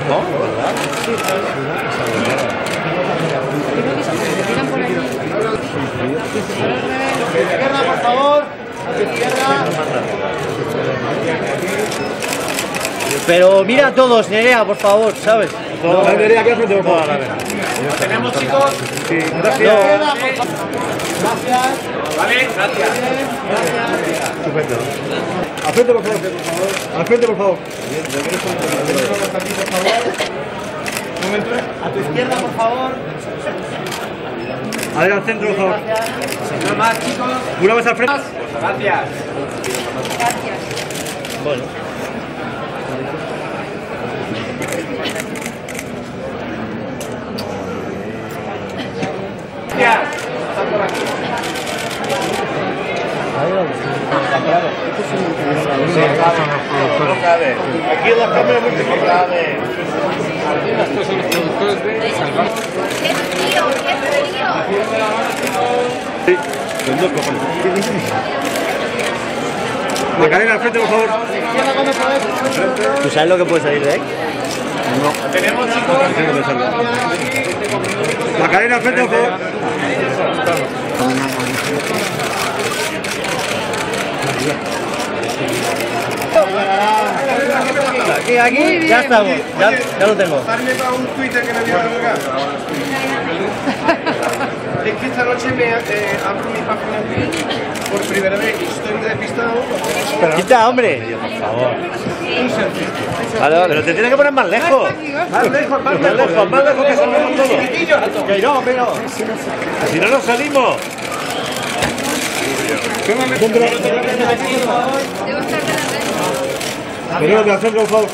No, ¿verdad? Izquierda, por favor. Izquierda. Pero mira a todos, Nerea, por favor, ¿sabes? No, Nerea, aquí al frente, por favor. ¿Lo tenemos, chicos? Sí, gracias. Gracias. Vale, gracias. Gracias. Estupendo. Al frente, por favor. Al frente, por favor. A tu izquierda, por favor. A ver, al centro, por favor. Una más, chicos. Una más al frente. Gracias. Bueno. Gracias. Aquí en la cámara muy pequeña. Estos son los productores de Salvar. Sí, con dos cojones. Macarena, al frente, por favor. ¿Tú sabes lo que puede salir de ahí? No. Tenemos, chicos. Macarena, al frente, por favor. Aquí, ya estamos, ya lo tengo. Darme para un Twitter que me voy a colgar. Es que esta noche abro mi página por primera vez y estoy despistado. Quita, hombre. Por favor. Un selfie. Vale, vale. Pero te tienes que poner más lejos. Más lejos, Más lejos que salimos todos. Chiquitillo. Que no, pero. Si no nos salimos. Venimos de al centro, por favor.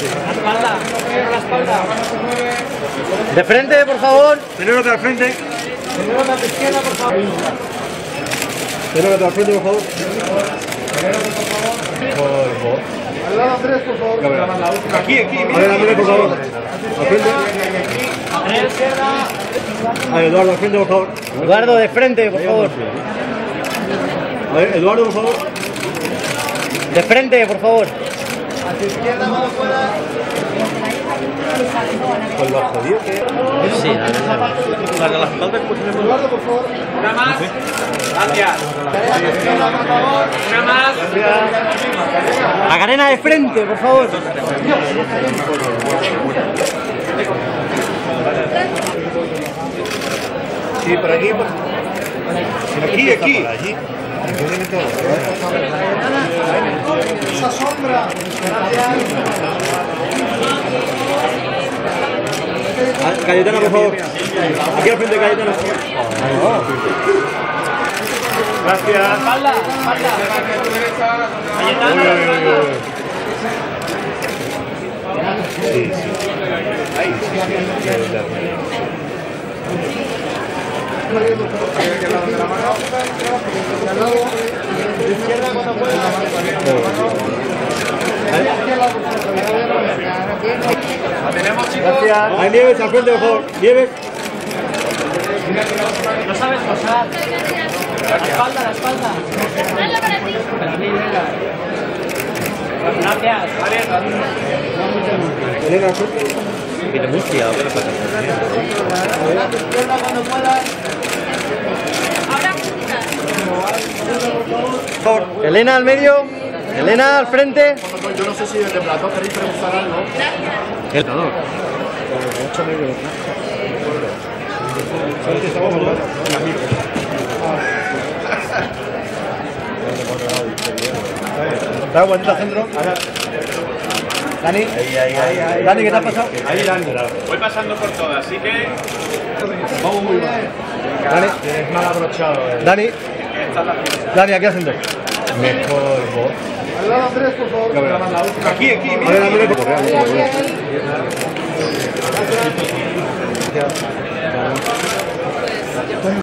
De frente, por favor. Venimos de al frente. Tenemos a tu izquierda, por favor. Venimos de al frente, por favor. Al lado Andrés, por favor. Aquí, A ver, Andrés, por favor. Al frente. A la izquierda. A ver, Eduardo, al frente, por favor. Eduardo, de frente, por favor. A ver, Eduardo, por favor. De frente, por favor. A tu izquierda, cuando puedas. Con lo jodido que es. Sí, la Para las espaldas, pues tenemos. Eduardo, por favor. Una más. Gracias. A tu izquierda, por favor. Una más. Macarena, de frente, por favor. Sí, por aquí. Aquí. Esa sombra. Gracias. Cayetana, por favor. Aquí al frente, Cayetana. Gracias. Espalda. Sí. Izquierda, cuando puedas. La tenemos, chicos. Gracias. Hay Nieves al frente, por favor. Nieves. No sabes posar. La espalda. Gracias. Elena, al frente. Viene muy fiado, ¿qué le pasa? A tu izquierda, cuando puedas. Por favor. Elena al medio. Elena al frente. Yo no sé si desde Platón queréis preguntar algo. El... Da vuelta al centro. Dani. Dani, ¿qué te ha pasado? Ahí, Dani. Voy pasando por todas, así que. Vamos muy bien. Dani. Tienes mal abrochado. Dani. Esta es la primera. Dani, aquí al centro. Mejor vos. Al lado Andrés, por favor. Aquí, A ver, Andrés, por favor.